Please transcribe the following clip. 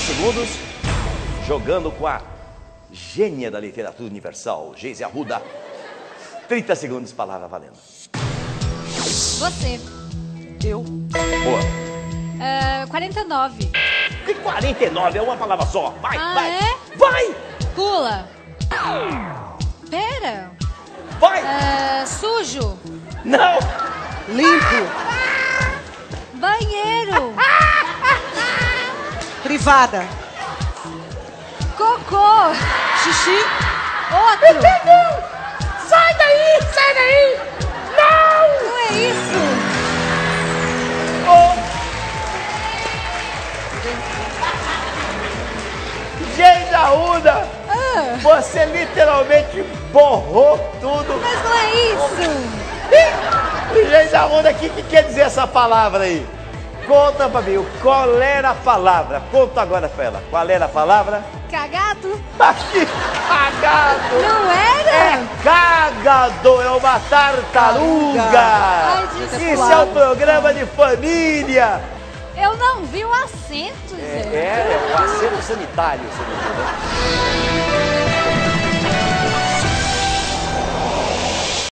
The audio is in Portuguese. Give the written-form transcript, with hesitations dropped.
segundos, jogando com a gênia da literatura universal, Geise Arruda. 30 segundos, palavra valendo. Você. Eu. Boa. 49. Que 49? É uma palavra só. Vai, vai. É? Vai! Pula. Pera. Vai! Sujo. Não! Limpo. Banheiro. Privada. Cocô. Xixi. Outro. Sai daí! Sai daí! Não! Não é isso. Geise Arruda! Você literalmente borrou tudo. Mas não é isso. Geise Arruda, o que quer dizer essa palavra aí? Conta pra mim, qual era a palavra? Conta agora pra ela. Qual era a palavra? Cagado. Que cagado! Não era? É cagado, é uma tartaruga! Ai, desculpa. Isso é um programa de família! Eu não vi o acento, Zé. É o aceno sanitário, você não viu, né?